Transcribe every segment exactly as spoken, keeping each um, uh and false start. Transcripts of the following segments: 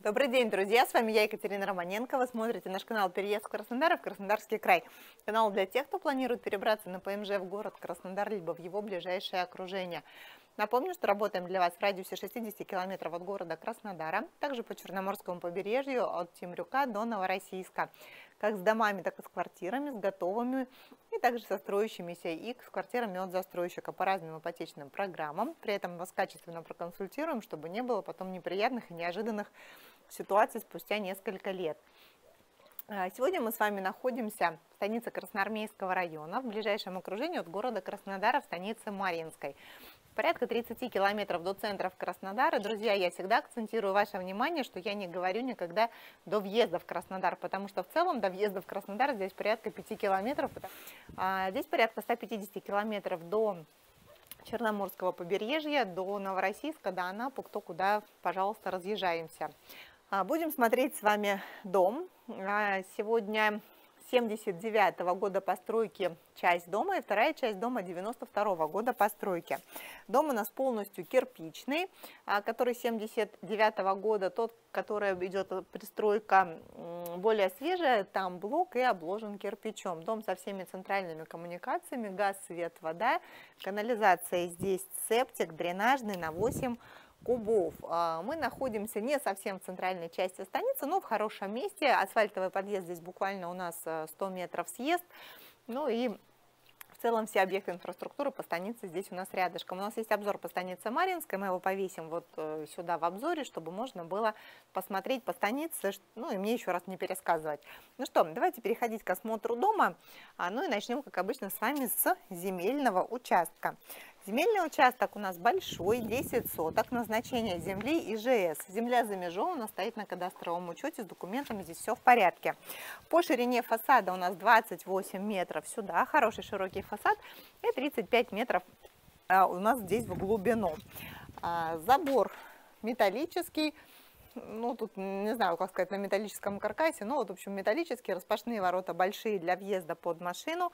Добрый день, друзья! С вами я, Екатерина Романенко. Вы смотрите наш канал «Переезд в Краснодар» в Краснодарский край. Канал для тех, кто планирует перебраться на ПМЖ в город Краснодар, либо в его ближайшее окружение. Напомню, что работаем для вас в радиусе шестидесяти километров от города Краснодара, также по Черноморскому побережью от Темрюка до Новороссийска. Как с домами, так и с квартирами, с готовыми и также со строящимися и с квартирами от застройщика по разным ипотечным программам. При этом вас качественно проконсультируем, чтобы не было потом неприятных и неожиданных ситуаций спустя несколько лет. Сегодня мы с вами находимся в станице Красноармейского района, в ближайшем окружении от города Краснодара, в станице Марьинской. Порядка тридцати километров до центра Краснодара. Друзья, я всегда акцентирую ваше внимание, что я не говорю никогда до въезда в Краснодар, потому что в целом до въезда в Краснодар здесь порядка пяти километров. А здесь порядка ста пятидесяти километров до Черноморского побережья, до Новороссийска, до Анапы, кто куда, пожалуйста, разъезжаемся. Будем смотреть с вами дом. Сегодня семьдесят девятого года постройки часть дома и вторая часть дома девяносто второго года постройки. Дом у нас полностью кирпичный, который семьдесят девятого года, тот, который идет пристройка более свежая, там блок и обложен кирпичом. Дом со всеми центральными коммуникациями, газ, свет, вода, канализация здесь, септик, дренажный на восемь кубов. Мы находимся не совсем в центральной части станицы, но в хорошем месте. Асфальтовый подъезд здесь буквально у нас сто метров съезд. Ну и в целом все объекты инфраструктуры по станице здесь у нас рядышком. У нас есть обзор по станице Марьинской, мы его повесим вот сюда в обзоре, чтобы можно было посмотреть по станице, ну и мне еще раз не пересказывать. Ну что, давайте переходить к осмотру дома. Ну и начнем, как обычно, с вами с земельного участка. Земельный участок у нас большой, десять соток, назначение земли ИЖС. Земля замежована, стоит на кадастровом учете, с документами здесь все в порядке. По ширине фасада у нас двадцать восемь метров сюда, хороший широкий фасад, и тридцать пять метров у нас здесь в глубину. Забор металлический, ну тут не знаю, как сказать, на металлическом каркасе, но вот в общем металлические, распашные ворота большие для въезда под машину.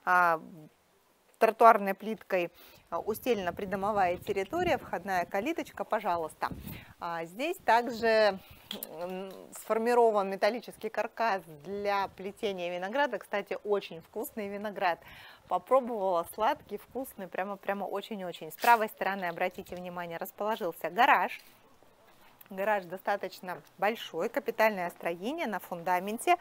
Тротуарной плиткой устелена придомовая территория, входная калиточка, пожалуйста. Здесь также сформирован металлический каркас для плетения винограда. Кстати, очень вкусный виноград. Попробовала, сладкий, вкусный, прямо-прямо очень-очень. С правой стороны, обратите внимание, расположился гараж. Гараж достаточно большой, капитальное строение на фундаменте.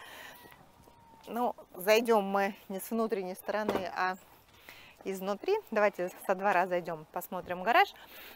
Ну, зайдем мы не с внутренней стороны, а изнутри. Давайте со двора зайдем, посмотрим гараж.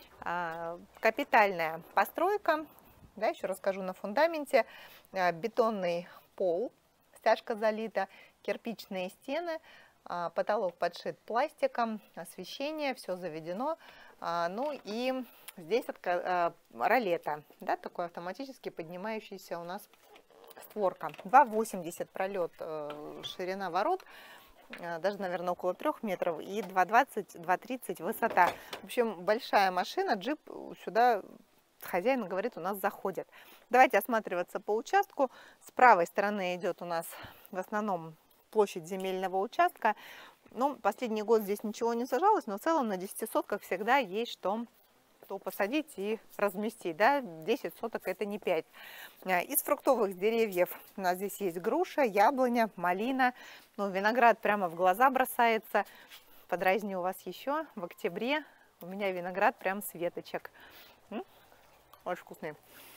Капитальная постройка, да, еще расскажу, на фундаменте. Бетонный пол, стяжка залита, кирпичные стены, потолок подшит пластиком, освещение, все заведено. Ну и здесь ролета, да, такой автоматически поднимающийся у нас створка. два восемьдесят пролет, ширина ворот. Даже, наверное, около трех метров, и два двадцать — два тридцать высота. В общем, большая машина, джип сюда, хозяин говорит, у нас заходит. Давайте осматриваться по участку. С правой стороны идет у нас в основном площадь земельного участка. Ну, последний год здесь ничего не сажалось, но в целом на десяти сотках всегда есть что то посадить и разместить, да, десять соток это не пять. Из фруктовых деревьев у нас здесь есть груша, яблоня, малина, ну, виноград прямо в глаза бросается. Подразню вас еще, в октябре у меня виноград прям с веточек. М? Очень вкусный.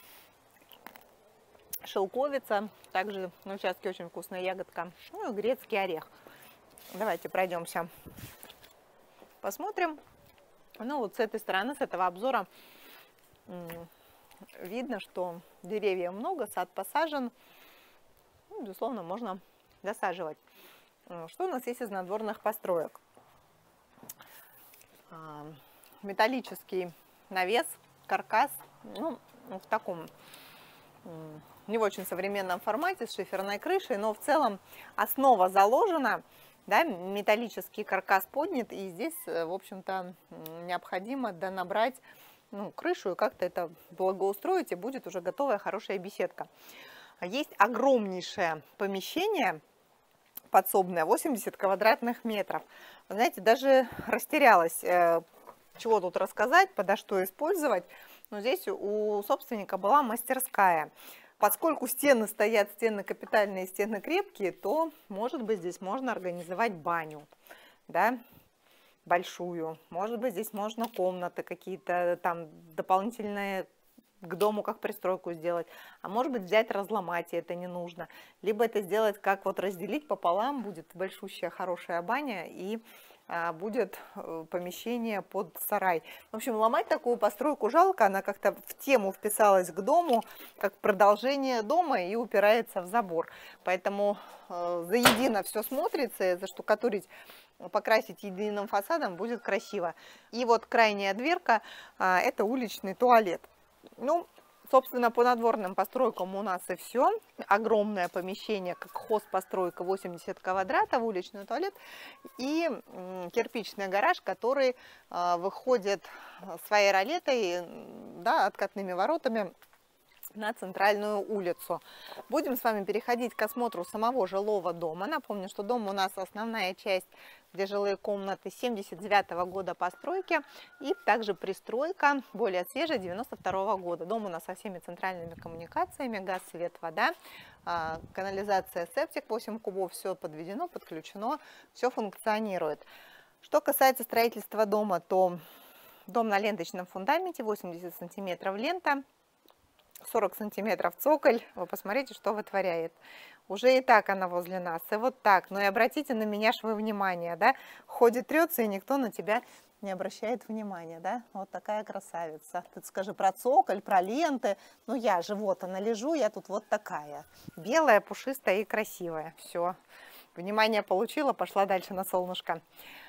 Шелковица, также на участке очень вкусная ягодка, ну и грецкий орех. Давайте пройдемся, посмотрим. Ну вот с этой стороны, с этого обзора видно, что деревьев много, сад посажен. Ну, безусловно, можно досаживать. Что у нас есть из надворных построек? Металлический навес, каркас, ну, в таком не в очень современном формате, с шиферной крышей, но в целом основа заложена. Да, металлический каркас поднят, и здесь, в общем-то, необходимо донабрать, ну, крышу и как-то это благоустроить, и будет уже готовая хорошая беседка. Есть огромнейшее помещение подсобное, восемьдесят квадратных метров. Вы знаете, даже растерялась, чего тут рассказать, подо что использовать. Но здесь у собственника была мастерская. Поскольку стены стоят, стены капитальные, стены крепкие, то, может быть, здесь можно организовать баню, да, большую. Может быть, здесь можно комнаты какие-то там дополнительные к дому, как пристройку сделать. А может быть, взять, разломать, и это не нужно. Либо это сделать, как вот разделить пополам, будет большущая хорошая баня, и а, будет помещение под сарай. В общем, ломать такую постройку жалко, она как-то в тему вписалась к дому, как продолжение дома, и упирается в забор. Поэтому э, заедино все смотрится, заштукатурить, покрасить единым фасадом будет красиво. И вот крайняя дверка, а, это уличный туалет. Ну, собственно, по надворным постройкам у нас и все. Огромное помещение, как хозпостройка, восемьдесят квадратов, уличный туалет и кирпичный гараж, который а, выходит своей ролетой, да, откатными воротами на центральную улицу. Будем с вами переходить к осмотру самого жилого дома. Напомню, что дом у нас основная часть, где жилые комнаты, семьдесят девятого года постройки, и также пристройка более свежая, девяносто второго года. Дом у нас со всеми центральными коммуникациями, газ, свет, вода, канализация, септик, восемь кубов, все подведено, подключено, все функционирует. Что касается строительства дома, то дом на ленточном фундаменте, восемьдесят сантиметров лента, сорок сантиметров цоколь. Вы посмотрите, что вытворяет. Уже и так она возле нас, и вот так. Но и обратите на меня свое внимание, да, ходит, трется, и никто на тебя не обращает внимания, да. Вот такая красавица. Ты скажи про цоколь, про ленты. Ну я же вот она лежу, я тут вот такая. Белая, пушистая и красивая. Все. Внимание получила, пошла дальше на солнышко.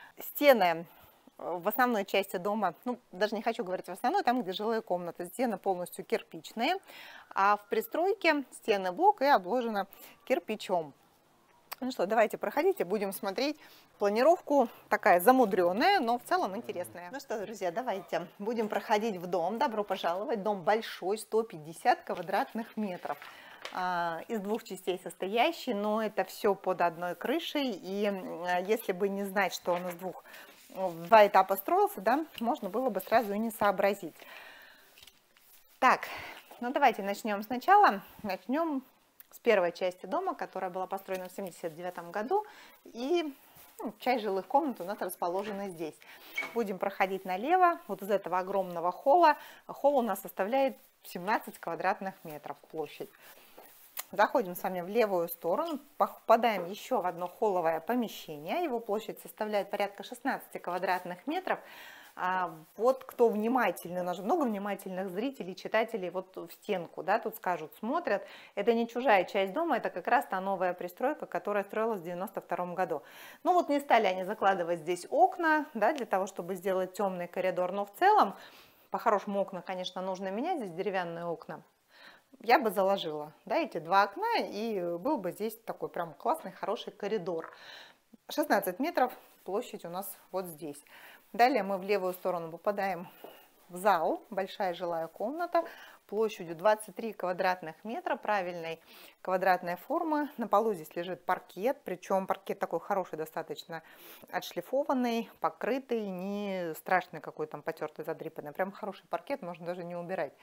Стены в основной части дома, ну, даже не хочу говорить в основной, там, где жилые комнаты, стены полностью кирпичные, а в пристройке стены блок и обложено кирпичом. Ну что, давайте проходите, будем смотреть планировку, такая замудренная, но в целом интересная. Ну что, друзья, давайте будем проходить в дом. Добро пожаловать. Дом большой, сто пятьдесят квадратных метров. Из двух частей состоящий, но это все под одной крышей. И если бы не знать, что он из двух в два этапа строился, да, можно было бы сразу и не сообразить. Так, ну давайте начнем сначала. Начнем с первой части дома, которая была построена в семьдесят девятом году. И ну, часть жилых комнат у нас расположена здесь. Будем проходить налево, вот из этого огромного холла. Холл у нас составляет семнадцать квадратных метров площадь. Заходим с вами в левую сторону, попадаем еще в одно холловое помещение. Его площадь составляет порядка шестнадцати квадратных метров. А вот кто внимательный, у нас же много внимательных зрителей, читателей, вот в стенку, да, тут скажут, смотрят. Это не чужая часть дома, это как раз та новая пристройка, которая строилась в девяносто втором году. Ну вот не стали они закладывать здесь окна, да, для того, чтобы сделать темный коридор, но в целом, по-хорошему, окна, конечно, нужно менять, здесь деревянные окна. Я бы заложила, да, эти два окна, и был бы здесь такой прям классный, хороший коридор. шестнадцать метров, площадь у нас вот здесь. Далее мы в левую сторону попадаем в зал, большая жилая комната, площадью двадцать три квадратных метра, правильной квадратной формы. На полу здесь лежит паркет, причем паркет такой хороший, достаточно отшлифованный, покрытый, не страшный какой там потертый, задрипанный. Прям хороший паркет, можно даже не убирать.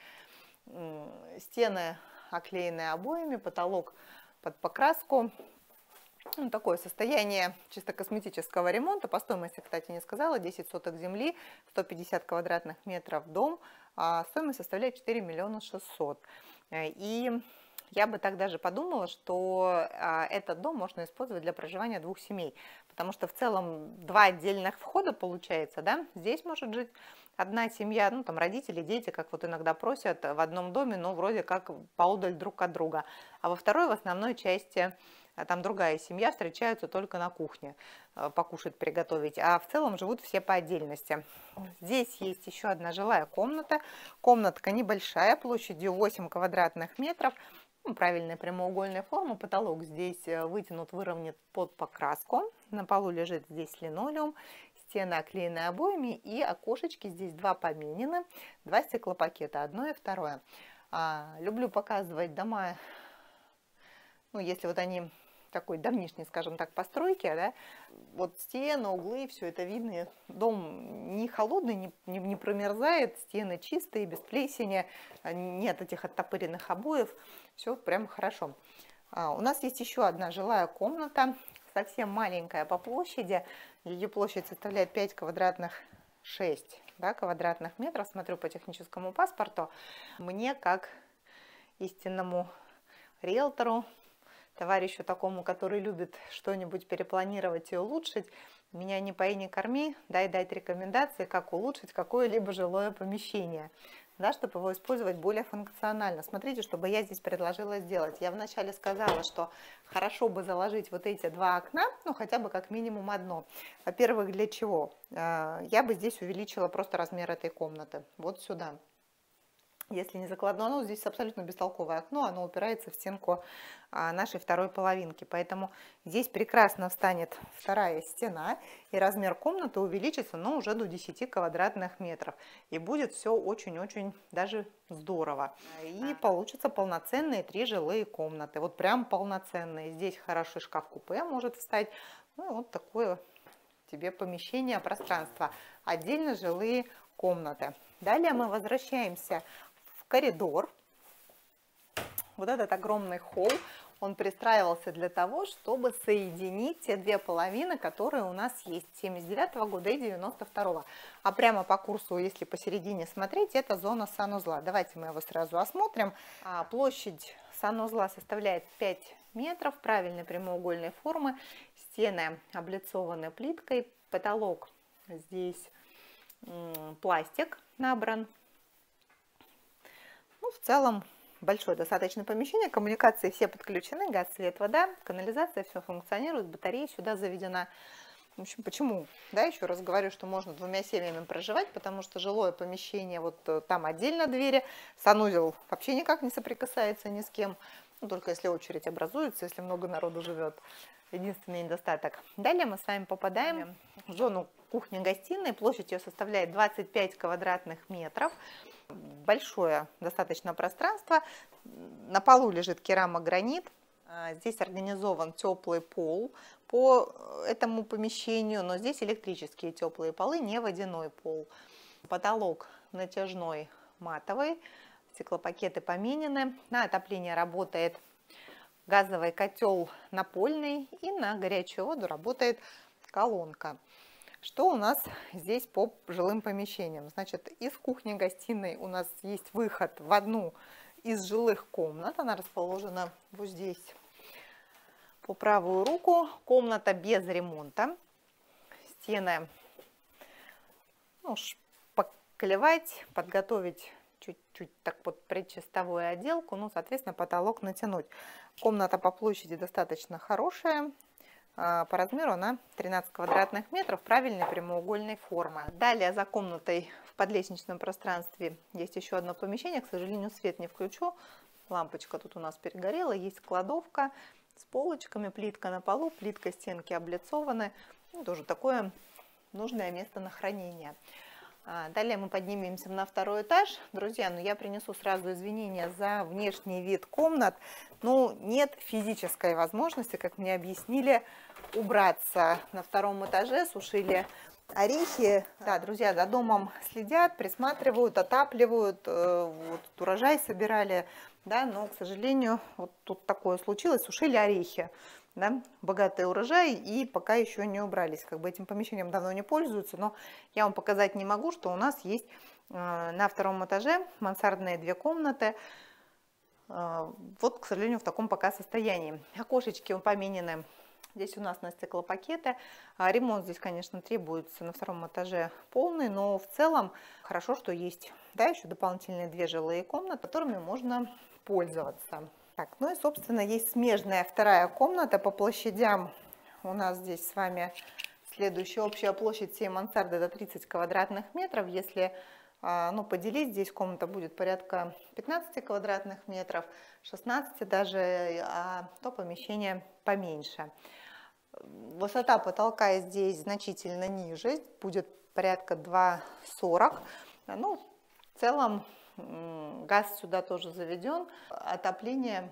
Стены оклеены обоями, потолок под покраску. Ну, такое состояние чисто косметического ремонта. По стоимости, кстати, не сказала, десять соток земли, сто пятьдесят квадратных метров дом. А стоимость составляет четыре миллиона шестьсот. И я бы так даже подумала, что этот дом можно использовать для проживания двух семей. Потому что в целом два отдельных входа получается, да? Здесь может жить одна семья, ну там родители, дети, как вот иногда просят, в одном доме, но вроде как поодаль друг от друга. А во второй, в основной части, там другая семья, встречаются только на кухне, покушать, приготовить. А в целом живут все по отдельности. Здесь есть еще одна жилая комната. Комнатка небольшая, площадью восемь квадратных метров. Ну, правильная прямоугольная форма. Потолок здесь вытянут, выровнят под покраску. На полу лежит здесь линолеум. Стены оклеены обоями, и окошечки здесь два поменены, два стеклопакета, одно и второе. А, люблю показывать дома, ну, если вот они такой давнишней, скажем так, постройки, да, вот стены, углы, все это видно, дом не холодный, не, не, не промерзает, стены чистые, без плесени, нет этих оттопыренных обоев, все прям хорошо. А, у нас есть еще одна жилая комната, совсем маленькая по площади, ее площадь составляет пять квадратных, шесть, да, квадратных метров, смотрю по техническому паспорту. Мне, как истинному риэлтору, товарищу такому, который любит что-нибудь перепланировать и улучшить, меня не пои, не корми, дай дать рекомендации, как улучшить какое-либо жилое помещение, да, чтобы его использовать более функционально. Смотрите, чтобы я здесь предложила сделать. Я вначале сказала, что хорошо бы заложить вот эти два окна, ну хотя бы как минимум одно. Во-первых, для чего? Я бы здесь увеличила просто размер этой комнаты, вот сюда. Если не закладно, оно здесь абсолютно бестолковое окно, оно упирается в стенку нашей второй половинки. Поэтому здесь прекрасно встанет вторая стена, и размер комнаты увеличится, но уже до десяти квадратных метров. И будет все очень-очень даже здорово. И получится полноценные три жилые комнаты. Вот прям полноценные. Здесь хороший шкаф-купе может встать. Ну, вот такое тебе помещение, пространство. Отдельно жилые комнаты. Далее мы возвращаемся коридор. Вот этот огромный холл, он пристраивался для того, чтобы соединить те две половины, которые у нас есть, семьдесят девятого года и девяносто второго. А прямо по курсу, если посередине смотреть, это зона санузла. Давайте мы его сразу осмотрим. А площадь санузла составляет пять метров, правильной прямоугольной формы. Стены облицованы плиткой, потолок здесь пластик набран. Ну, в целом, большое достаточно помещение, коммуникации все подключены, газ, свет, вода, канализация, все функционирует, батарея сюда заведена. В общем, почему? Да, еще раз говорю, что можно двумя семьями проживать, потому что жилое помещение, вот там отдельно двери, санузел вообще никак не соприкасается ни с кем, ну, только если очередь образуется, если много народу живет. Единственный недостаток. Далее мы с вами попадаем в зону кухни-гостиной, площадь ее составляет двадцать пять квадратных метров. Большое достаточно пространство, на полу лежит керамогранит, здесь организован теплый пол по этому помещению, но здесь электрические теплые полы, не водяной пол. Потолок натяжной матовый, стеклопакеты поменены, на отопление работает газовый котел напольный и на горячую воду работает колонка. Что у нас здесь по жилым помещениям? Значит, из кухни-гостиной у нас есть выход в одну из жилых комнат. Она расположена вот здесь по правую руку. Комната без ремонта. Стены, ну, поклевать, подготовить чуть-чуть так вот предчистовую отделку. Ну, соответственно, потолок натянуть. Комната по площади достаточно хорошая. По размеру она тринадцать квадратных метров, правильной прямоугольной формы. Далее за комнатой в подлестничном пространстве есть еще одно помещение. К сожалению, свет не включу. Лампочка тут у нас перегорела. Есть кладовка с полочками, плитка на полу, плитка стенки облицованы. Ну, тоже такое нужное место на хранение. Далее мы поднимемся на второй этаж. Друзья, ну я принесу сразу извинения за внешний вид комнат. Ну, нет физической возможности, как мне объяснили, убраться на втором этаже. Сушили орехи. Да, друзья, за домом следят, присматривают, отапливают. Вот урожай собирали, да, но, к сожалению, вот тут такое случилось. Сушили орехи. Да, богатый урожай, и пока еще не убрались. Как бы этим помещением давно не пользуются, но я вам показать не могу, что у нас есть э, на втором этаже мансардные две комнаты. Э, вот, к сожалению, в таком пока состоянии. Окошечки поменены. Здесь у нас на стеклопакеты. А ремонт здесь, конечно, требуется на втором этаже полный, но в целом хорошо, что есть, да, еще дополнительные две жилые комнаты, которыми можно пользоваться. Так, ну и, собственно, есть смежная вторая комната по площадям. У нас здесь с вами следующая общая площадь всей мансарды до тридцати квадратных метров. Если ну, поделить, здесь комната будет порядка пятнадцати квадратных метров, шестнадцати даже, а то помещение поменьше. Высота потолка здесь значительно ниже, будет порядка два сорок. Ну, в целом газ сюда тоже заведен, отопление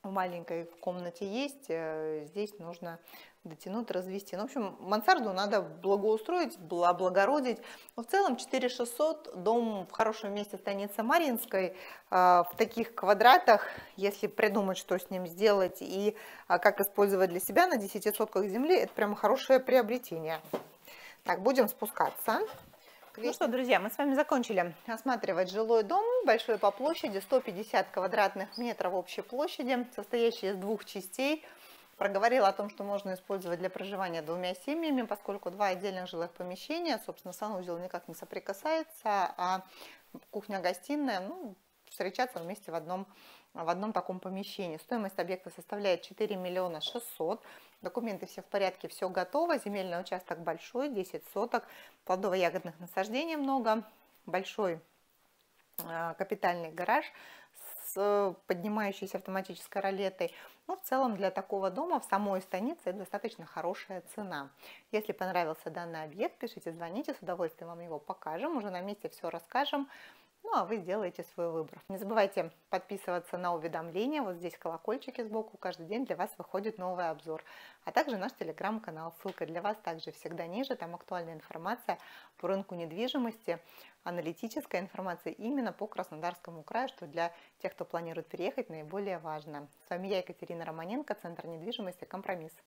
в маленькой комнате есть, э, здесь нужно дотянуть, развести. Ну, в общем, мансарду надо благоустроить, бла- облагородить. Но в целом четыре тысячи шестьсот, дом в хорошем месте, станица Марьинской, а, в таких квадратах, если придумать, что с ним сделать и а, как использовать для себя на десяти сотках земли, это прям хорошее приобретение. Так, будем спускаться. Ну что, друзья, мы с вами закончили осматривать жилой дом, большой по площади, сто пятьдесят квадратных метров общей площади, состоящий из двух частей. Проговорила о том, что можно использовать для проживания двумя семьями, поскольку два отдельных жилых помещения, собственно, санузел никак не соприкасается, а кухня-гостиная, ну, встречаться вместе в одном, в одном таком помещении. Стоимость объекта составляет четыре миллиона шестьсот. Документы все в порядке, все готово. Земельный участок большой, десять соток. Плодово-ягодных насаждений много. Большой э, капитальный гараж с поднимающейся автоматической ролетой. Но в целом для такого дома в самой станице это достаточно хорошая цена. Если понравился данный объект, пишите, звоните, с удовольствием вам его покажем. Уже на месте все расскажем. Ну, а вы сделаете свой выбор. Не забывайте подписываться на уведомления. Вот здесь колокольчики сбоку. Каждый день для вас выходит новый обзор. А также наш телеграм-канал. Ссылка для вас также всегда ниже. Там актуальная информация по рынку недвижимости, аналитическая информация именно по Краснодарскому краю, что для тех, кто планирует переехать, наиболее важно. С вами я, Екатерина Романенко, Центр недвижимости «Компромисс».